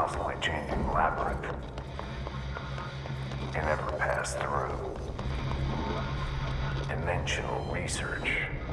constantly changing labyrinth. Can never pass through. Dimensional research.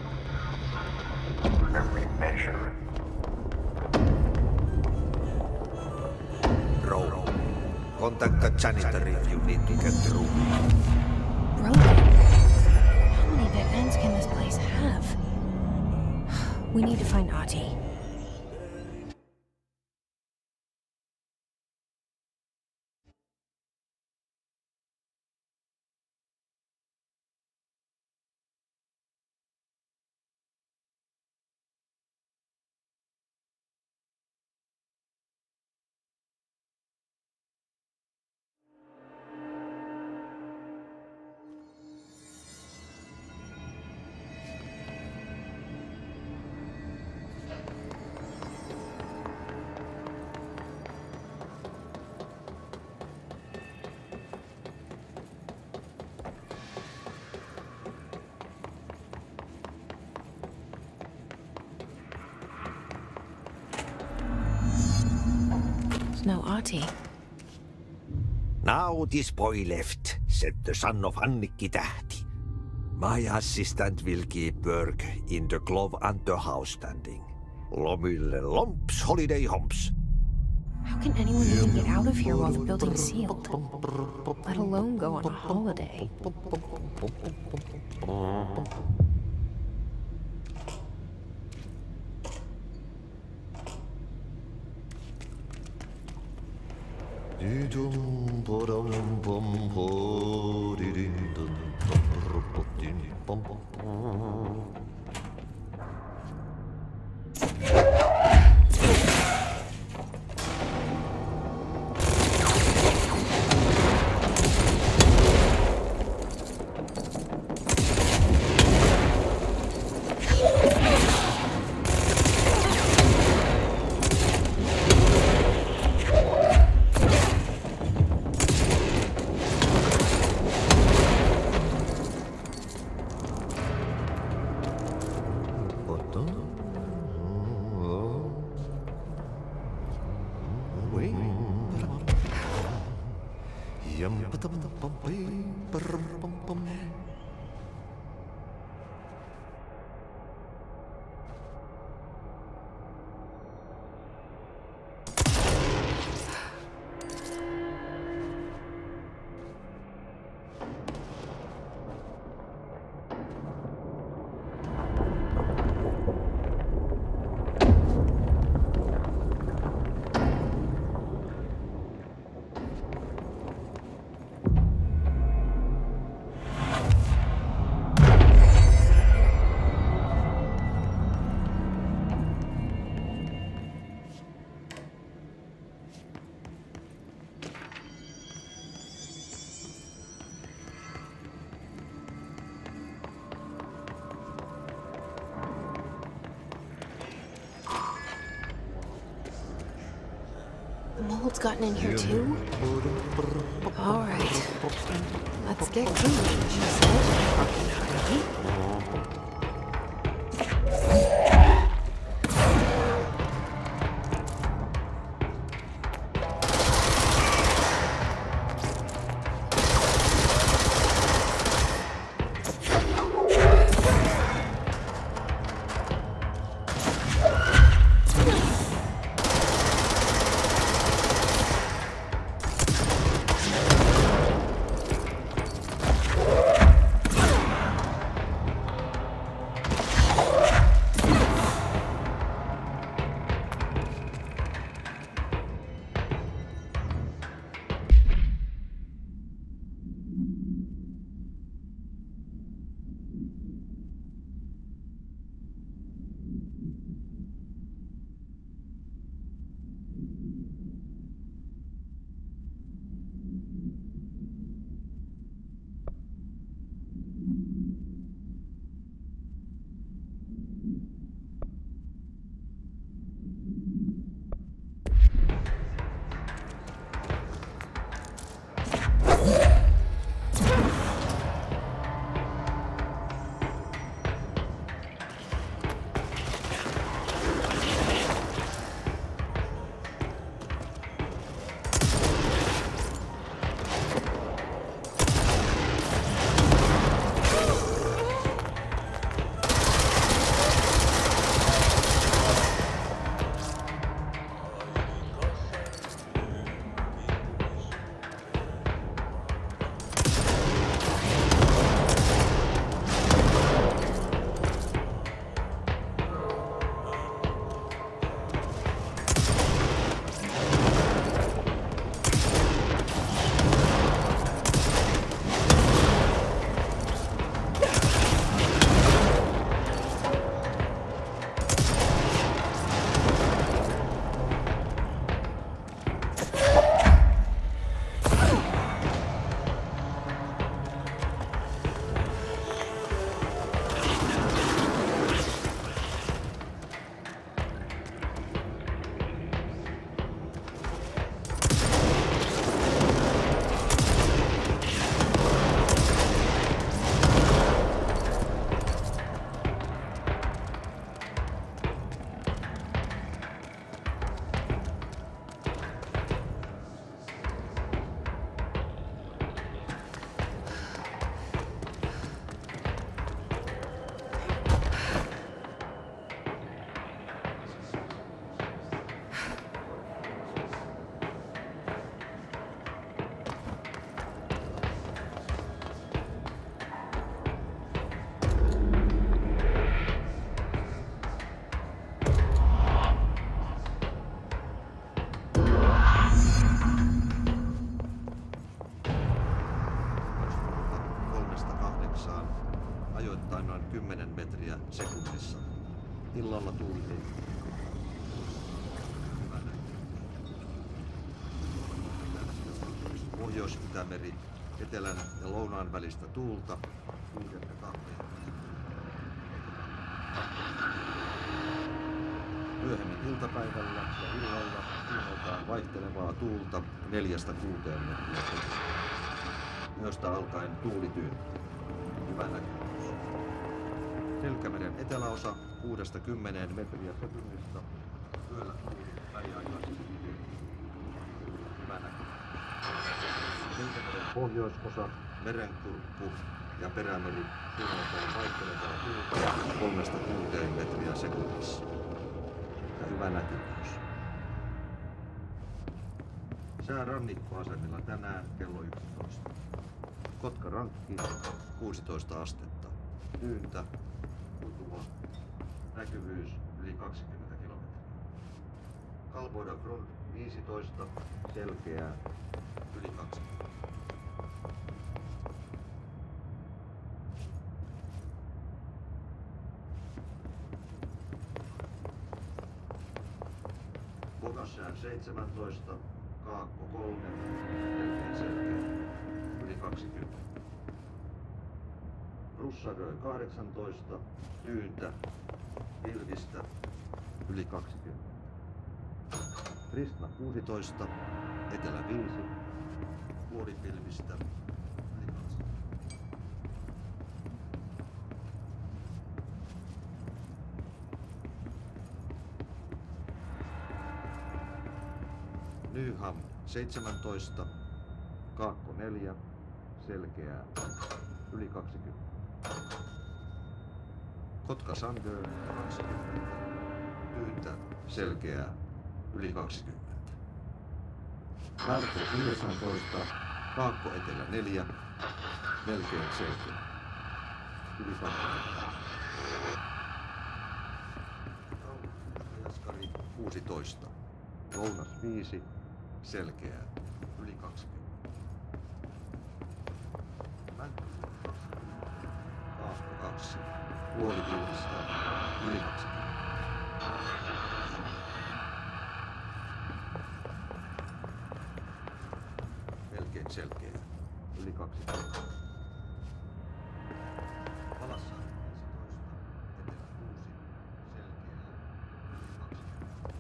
For every measure. Bro, contact the janitor if you need to get through. Broken? How many dead ends can this place have? We need to find Ahti. No Ahti. Now this boy left, said the son of Annikki Tähti. My assistant will keep work in the glove and the house standing. Lomille lomps, holiday humps. How can anyone even get out of here while the building's sealed? Let alone go on a holiday. The mold's gotten in here too? Alright. Let's get clean, she said. metriä sekunnissa. Illalla tuuli ei. Pohjois-Itämeri, etelän ja lounaan välistä tuulta 6-2. Myöhemmin iltapäivällä ja illalla suunnaltaan vaihtelevaa tuulta 4-6 metriä. Yöstä alkaen tuuli tyyntyy. Hyvä näkyvyys. Selkämeren eteläosa 6-10 metriä sekunnissa. Yöllä tuuli väliaikaisesti. Hyvä näkyvyys. Selkämeren pohjoisosa, merenkurkku ja perämeri suunnaltaan vaihtelevaa tuulta 3-6 metriä sekunnissa. Ja hyvä näkyvyys. Sää rannikkoasemilla tänään kello 11. Kotka-Rankki 16 astetta. Tyyntä, kutua, näkyvyys yli 20 kilometriä. Kalvoida Grund 15, selkeää, yli 20. Bogassään 17, Kaakko 3, selkeä, yli 20. Russarö 18, tyyntä, pilvistä, yli 20. Prisna 16, etelä 5, vuoripilvistä, yli 20. Nyham 17, Kaakko 4, selkeää, yli 20. Kotka Sandö 20, tyyntä, selkeää, yli 20. Tartu 19, Kaakko Etelä 4, melkein selkeä, yli 20. Jaskari 16, Lounas 5, selkeää, yli 20. Kaakko 2, puolipilvistä, yli 20. Melkein selkeä, yli 20. Palassaari 15, etelä 6, selkeää, yli 20.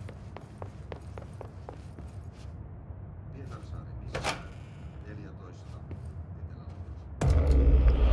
Pietarsaari 14, etelä 6.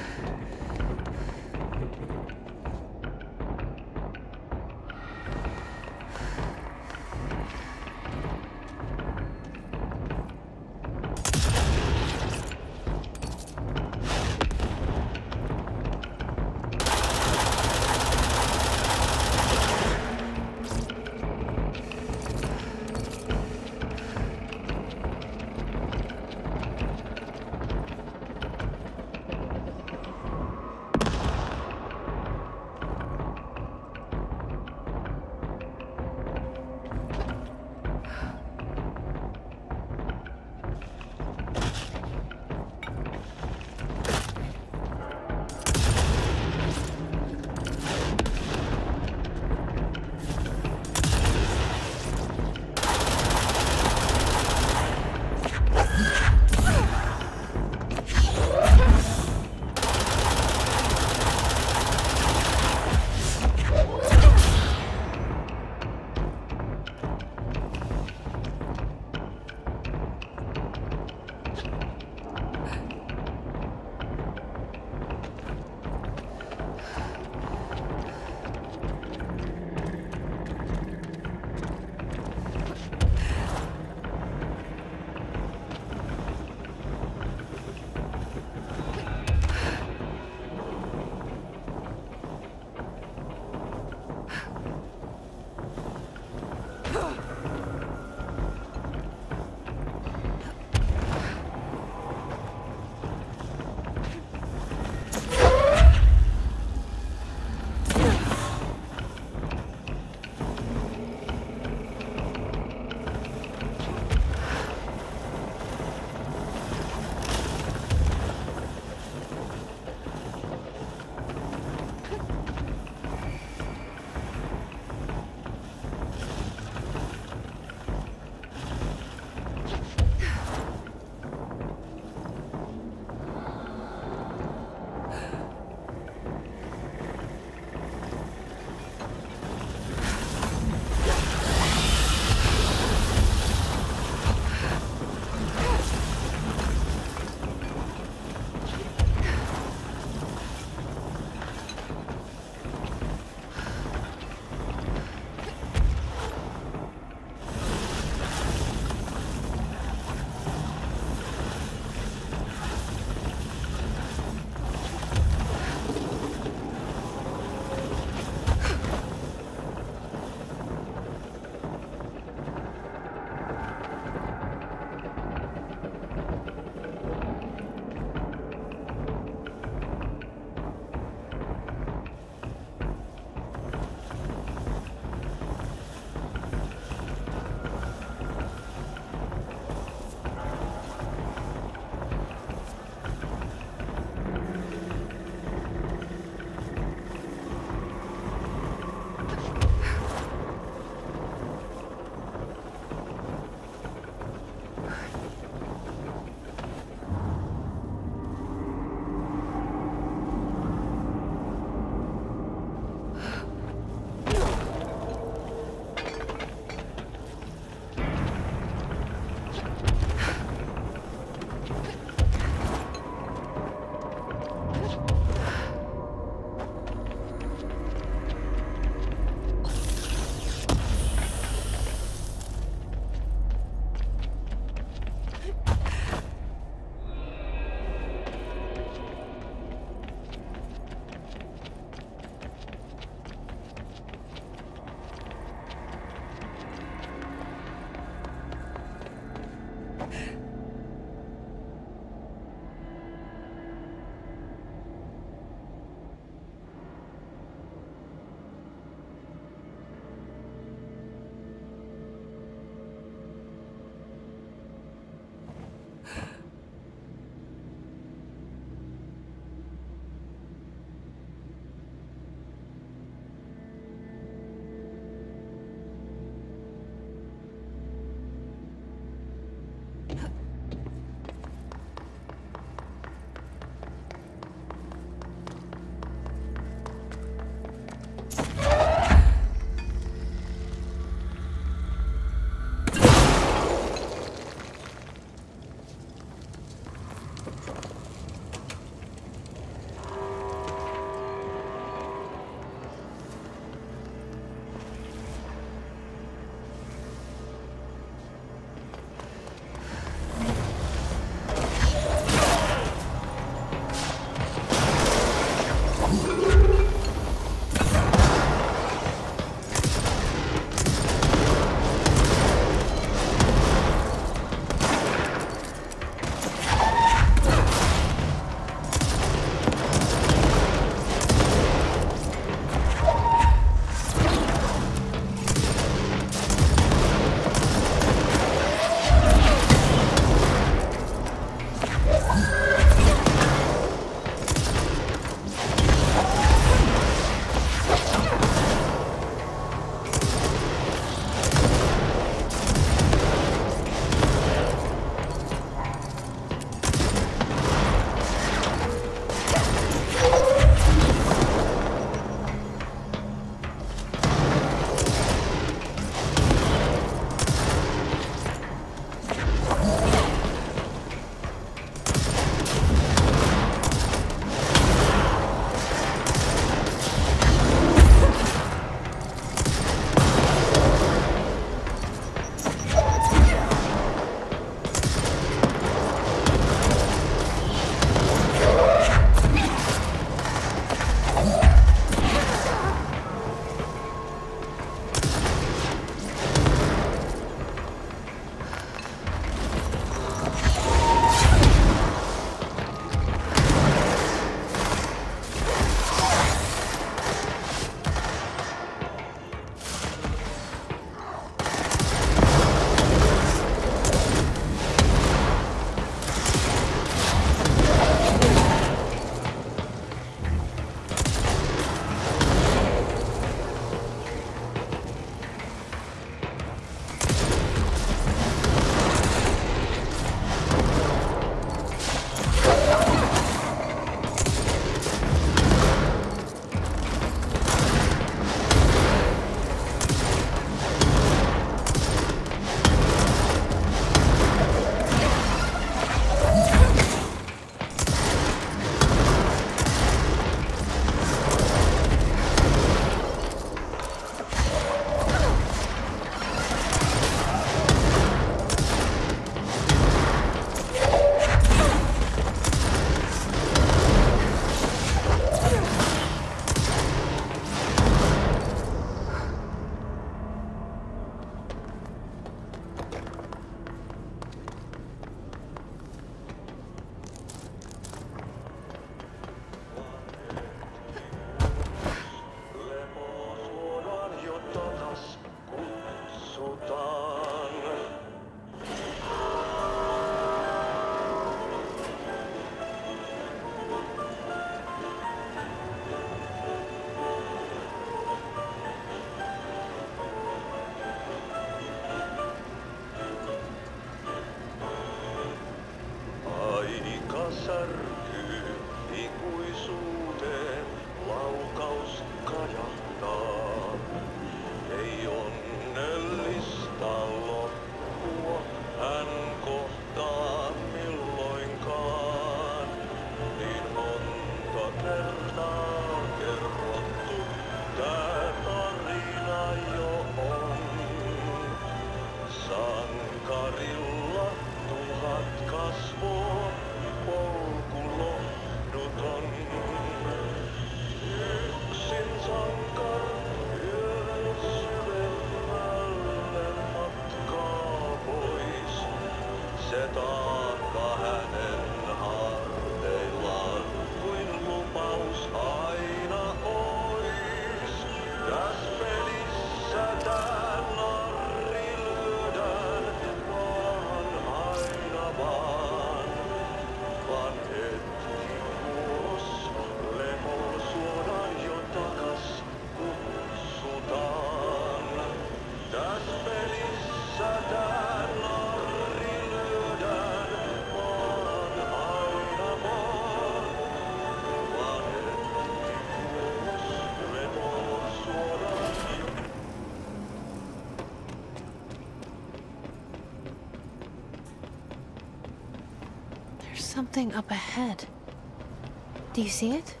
There's something up ahead. Do you see it?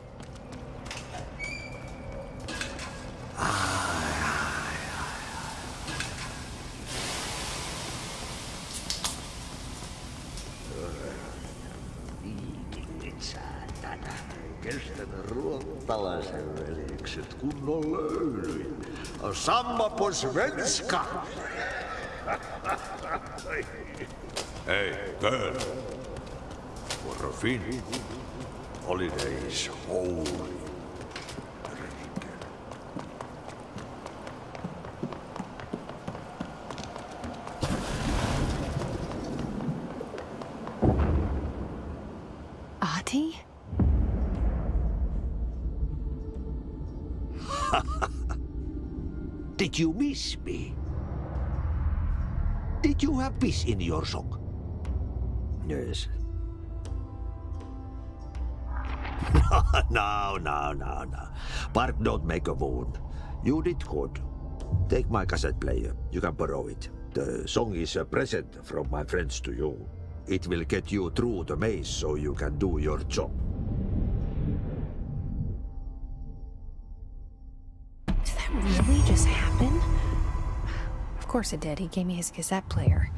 Kestävä ruottalaisen veljekset kunnon löylyin. Samma på svenska! Hey, girl. For a fin. Holidays holy. Ahti? Did you miss me? Did you have peace in your song? Yes. No. Bark don't make a wound. You did good. Take my cassette player. You can borrow it. The song is a present from my friends to you. It will get you through the maze so you can do your job. Did that really just happen? Of course it did. He gave me his cassette player.